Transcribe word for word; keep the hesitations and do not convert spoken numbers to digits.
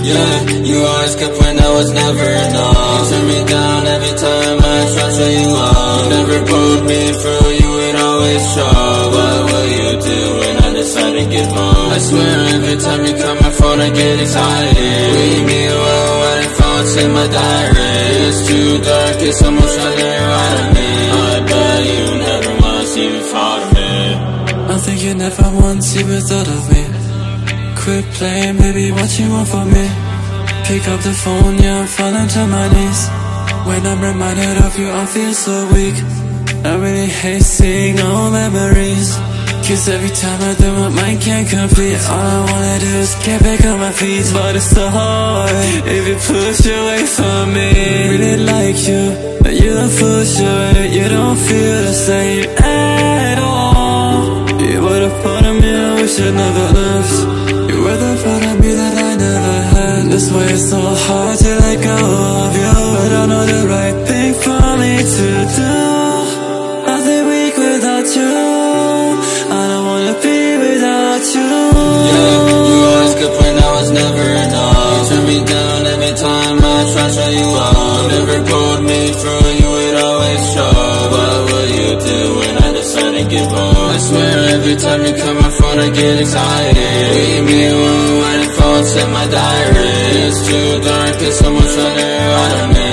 Yeah, you always kept when I was never enough. You turned me down every time I tried to show you love. You never pulled me through, you would always show. What will you do when I decide to give up? I swear every time you call my phone I get excited. Leave me alone when I thoughts in my diary. It's too dark, it's almost shining right on me. I bet you never once even thought of me. I think you never once even thought of me. Quit playing, baby, what you want from me? Pick up the phone, yeah, I'm falling to my knees. When I'm reminded of you, I feel so weak. I really hate seeing old memories. Cause every time I do, my mind can't complete. All I wanna do is get back on my feet. But it's so hard if you push away from me. Really like you, but you don't push away. You don't feel the same at all. You were a part of me I wish I never left. You were the part of me that I never had. That's why it's so hard to let go of you. I don't know the right thing for me to do. I'll be weak without you. I don't wanna be without you. Yeah, you always kept when I was never enough. You turned me down every time I tried to show you love. You never pulled me through, you would always show. What will you do when I decide to give up? I swear every time you call my phone I get excited. Leave me alone when it thoughts in my diary. It's too dark, it's almost shining right on me.